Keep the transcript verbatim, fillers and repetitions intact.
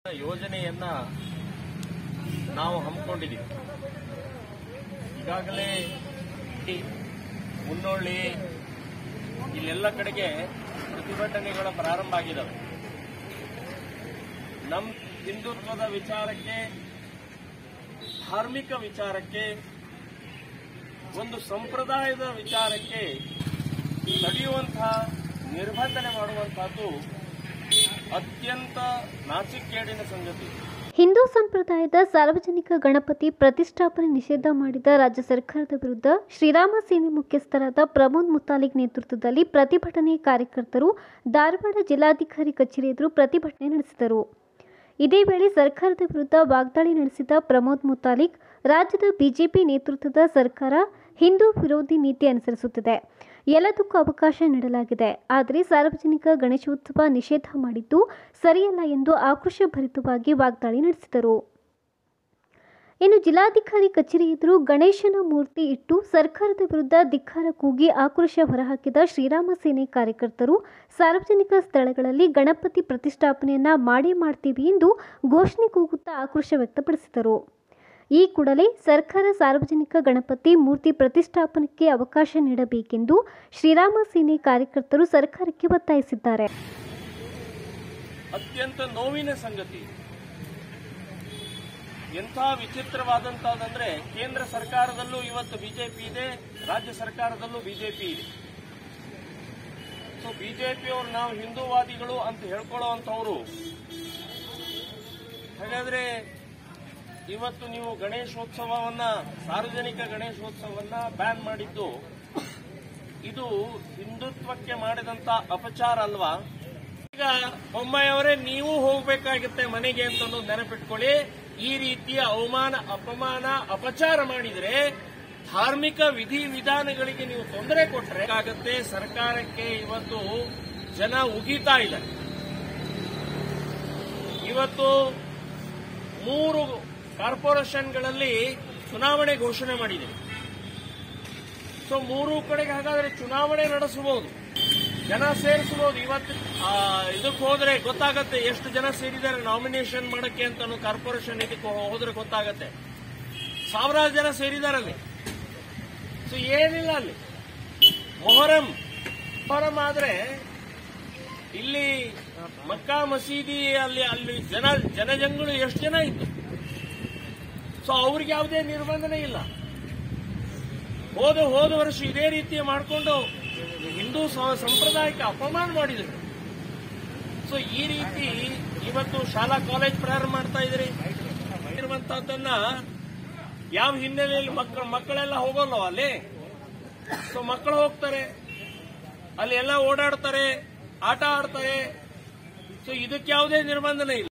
ಯೋಜನೆಯನ್ನ ನಾವು ಹಮ್ಮಿಕೊಂಡಿದ್ದೀವಿ. ಈಗಾಗಲೇ ಮುನ್ನೋಳಿ ಇಲ್ಲೆಲ್ಲ ಕಡೆಗೆ ಪ್ರತಿಭಟನೆಗಳ ಪ್ರಾರಂಭ ಆಗಿದ್ದಾವೆ. ನಮ್ಮ ಹಿಂದುತ್ವದ ವಿಚಾರಕ್ಕೆ, ಧಾರ್ಮಿಕ ವಿಚಾರಕ್ಕೆ, ಒಂದು ಸಂಪ್ರದಾಯದ ವಿಚಾರಕ್ಕೆ ತಡೆಯುವಂತಹ ನಿರ್ಬಂಧನೆ ಮಾಡುವಂತಹದ್ದು ಅತ್ಯಂತ ನಾಚಿಕೆಗೇಡಿನ ಸಂಗತಿ. ಹಿಂದೂ ಸಂಪ್ರದಾಯದ ಸಾರ್ವಜನಿಕ ಗಣಪತಿ ಪ್ರತಿಷ್ಠಾಪನೆ ನಿಷೇಧ ಮಾಡಿದ ರಾಜ್ಯ ಸರ್ಕಾರದ ವಿರುದ್ಧ ಶ್ರೀರಾಮ ಸೇನೆ ಮುಖ್ಯಸ್ಥರಾದ ಪ್ರಮೋದ್ ಮುತಾಲಿಕ್ ನೇತೃತ್ವದಲ್ಲಿ ಪ್ರತಿಭಟನೆ ಕಾರ್ಯಕರ್ತರು ಧಾರವಾಡ ಜಿಲ್ಲಾಧಿಕಾರಿ ಕಚೇರಿ ಎದುರು ಪ್ರತಿಭಟನೆ ನಡೆಸಿದರು. ಇದೇ ವೇಳೆ ಸರ್ಕಾರದ ವಿರುದ್ಧ ವಾಗ್ದಾಳಿ ನಡೆಸಿದ ಪ್ರಮೋದ್ ಮುತಾಲಿಕ್, ರಾಜ್ಯದ ಬಿಜೆಪಿ ನೇತೃತ್ವದ ಸರ್ಕಾರ ಹಿಂದೂ ವಿರೋಧಿ ನೀತಿ ಅನುಸರಿಸುತ್ತಿದೆ, ಎಲ್ಲದಕ್ಕೂ ಅವಕಾಶ ನೀಡಲಾಗಿದೆ, ಆದರೆ ಸಾರ್ವಜನಿಕ ಗಣೇಶೋತ್ಸವ ನಿಷೇಧ ಮಾಡಿದ್ದು ಸರಿಯಲ್ಲ ಎಂದು ಆಕ್ರೋಶಭರಿತವಾಗಿ ವಾಗ್ದಾಳಿ ನಡೆಸಿದರು. ಇನ್ನು ಜಿಲ್ಲಾಧಿಕಾರಿ ಕಚೇರಿ ಎದುರು ಗಣೇಶನ ಮೂರ್ತಿ ಇಟ್ಟು ಸರ್ಕಾರದ ವಿರುದ್ಧ ಧಿಕ್ಕಾರ ಕೂಗಿ ಆಕ್ರೋಶ ಹೊರಹಾಕಿದ ಶ್ರೀರಾಮ ಸೇನೆ ಕಾರ್ಯಕರ್ತರು ಸಾರ್ವಜನಿಕ ಸ್ಥಳಗಳಲ್ಲಿ ಗಣಪತಿ ಪ್ರತಿಷ್ಠಾಪನೆಯನ್ನ ಮಾಡೇ ಮಾಡ್ತೀವಿ ಎಂದು ಘೋಷಣೆ ಕೂಗುತ್ತಾ ಆಕ್ರೋಶ ವ್ಯಕ್ತಪಡಿಸಿದರು. ಈ ಕೂಡಲೇ ಸರ್ಕಾರ ಸಾರ್ವಜನಿಕ ಗಣಪತಿ ಮೂರ್ತಿ ಪ್ರತಿಷ್ಠಾಪನೆಗೆ ಅವಕಾಶ ನೀಡಬೇಕೆಂದು ಶ್ರೀರಾಮ ಸೇನೆ ಕಾರ್ಯಕರ್ತರು ಸರ್ಕಾರಕ್ಕೆ ಒತ್ತಾಯಿಸಿದ್ದಾರೆ. ಅತ್ಯಂತ ನೋವಿನ ಸಂಗತಿ. ಎಂಥ ವಿಚಿತ್ರವಾದಂತಹದಂದ್ರೆ, ಕೇಂದ್ರ ಸರ್ಕಾರದಲ್ಲೂ ಇವತ್ತು ಬಿಜೆಪಿ ಇದೆ, ರಾಜ್ಯ ಸರ್ಕಾರದಲ್ಲೂ ಬಿಜೆಪಿ ಇದೆ. ಸೊ ಬಿಜೆಪಿಯವರು ನಾವು ಹಿಂದೂವಾದಿಗಳು ಅಂತ ಹೇಳ್ಕೊಳ್ಳುವಂತವರು, ಹಾಗಾದ್ರೆ ಇವತ್ತು ನೀವು ಗಣೇಶೋತ್ಸವವನ್ನ, ಸಾರ್ವಜನಿಕ ಗಣೇಶೋತ್ಸವವನ್ನ ಬ್ಯಾನ್ ಮಾಡಿದ್ದು ಇದು ಹಿಂದುತ್ವಕ್ಕೆ ಮಾಡಿದಂತ ಅಪಚಾರ ಅಲ್ವಾ? ಈಗ ಬೊಮ್ಮಾಯಿಯವರೇ, ನೀವು ಹೋಗಬೇಕಾಗುತ್ತೆ ಮನೆಗೆ ಅಂತ ಅನ್ನೋದು ನೆನಪಿಟ್ಕೊಳ್ಳಿ. ಈ ರೀತಿಯ ಅವಮಾನ, ಅಪಮಾನ, ಅಪಚಾರ ಮಾಡಿದರೆ, ಧಾರ್ಮಿಕ ವಿಧಿ ವಿಧಾನಗಳಿಗೆ ನೀವು ತೊಂದರೆ ಕೊಟ್ಟರೆ ಆಗುತ್ತೆ. ಸರ್ಕಾರಕ್ಕೆ ಇವತ್ತು ಜನ ಉಗೀತಾ ಇದ್ದಾರೆ. ಇವತ್ತು ಮೂರು ಕಾರ್ಪೊರೇಷನ್ಗಳಲ್ಲಿ ಚುನಾವಣೆ ಘೋಷಣೆ ಮಾಡಿದೆ. ಸೊ ಮೂರು ಕಡೆಗೆ ಹಾಗಾದ್ರೆ ಚುನಾವಣೆ ನಡೆಸಬಹುದು, ಜನ ಸೇರಿಸಬಹುದು. ಇವತ್ತು ಇದಕ್ಕೆ ಹೋದ್ರೆ ಗೊತ್ತಾಗತ್ತೆ ಎಷ್ಟು ಜನ ಸೇರಿದ್ದಾರೆ ನಾಮಿನೇಷನ್ ಮಾಡಕ್ಕೆ ಅಂತ. ಕಾರ್ಪೊರೇಷನ್ ಇದಕ್ಕೆ ಹೋದ್ರೆ ಗೊತ್ತಾಗತ್ತೆ, ಸಾವಿರಾರು ಜನ ಸೇರಿದ್ದಾರೆ ಅಲ್ಲಿ. ಸೊ ಏನಿಲ್ಲ ಅಲ್ಲಿ ಮೊಹರಂ ಮೊಹರಂ ಆದ್ರೆ ಇಲ್ಲಿ ಮಕ್ಕಾ ಮಸೀದಿ ಅಲ್ಲಿ ಅಲ್ಲಿ ಜನ ಜನಜಂಗುಳು ಎಷ್ಟು ಜನ ಇತ್ತು. ಸೊ ಅವ್ರಿಗೆ ಯಾವುದೇ ನಿರ್ಬಂಧನೆ ಇಲ್ಲ. ಹೋದ ಹೋದ ವರ್ಷ ಇದೇ ರೀತಿ ಮಾಡಿಕೊಂಡು ಹಿಂದೂ ಸಂಪ್ರದಾಯಕ್ಕೆ ಅಪಮಾನ ಮಾಡಿದರು. ಸೊ ಈ ರೀತಿ ಇವತ್ತು ಶಾಲಾ ಕಾಲೇಜ್ ಪ್ರಾರಂಭ ಮಾಡ್ತಾ ಇದ್ರಿ ಇರುವಂತಹದ್ದನ್ನ ಯಾವ ಹಿನ್ನೆಲೆಯಲ್ಲಿ ಮಕ್ಕಳು ಮಕ್ಕಳೆಲ್ಲ ಹೋಗೋಲ್ಲ ಅಲ್ಲಿ. ಸೊ ಮಕ್ಕಳು ಹೋಗ್ತಾರೆ, ಅಲ್ಲಿ ಎಲ್ಲ ಓಡಾಡ್ತಾರೆ, ಆಟ ಆಡ್ತಾರೆ. ಸೊ ಇದಕ್ಕೆ ಯಾವುದೇ ನಿರ್ಬಂಧನೆ ಇಲ್ಲ.